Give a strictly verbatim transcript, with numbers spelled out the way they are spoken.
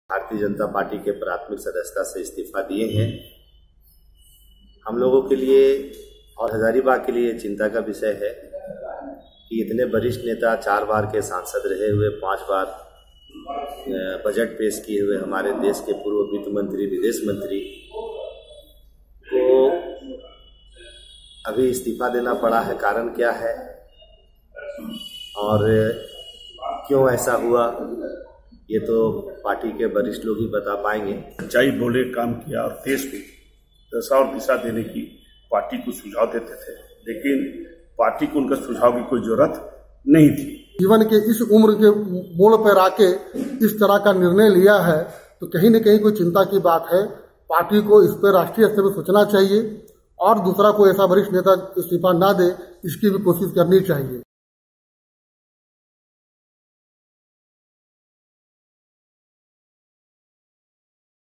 Bharatiya Janata party के प्राथमिक सदस्यता से इस्तीफा दिए हैं। हम लोगों के लिए और हजारीबाग के लिए चिंता का विषय है कि इतने वरिष्ठ नेता, चार बार के सांसद रहे हुए, पांच बार बजट पेश किए हुए हमारे देश के पूर्व वित्त मंत्री, विदेश मंत्री को अभी इस्तीफा देना पड़ा है। कारण क्या है और क्यों ऐसा हुआ, ये तो पार्टी के वरिष्ठ लोग ही बता पाएंगे। सच्चाई बोले, काम किया और देश को दशा और दिशा देने की पार्टी को सुझाव देते थे, लेकिन पार्टी को उनका सुझाव की कोई जरूरत नहीं थी। जीवन के इस उम्र के मोड़ पर आके इस तरह का निर्णय लिया है तो कहीं न कहीं कोई चिंता की बात है। पार्टी को इस पर राष्ट्रीय स्तर पर सोचना चाहिए और दूसरा कोई ऐसा वरिष्ठ नेता इस्तीफा ना दे, इसकी भी कोशिश करनी चाहिए।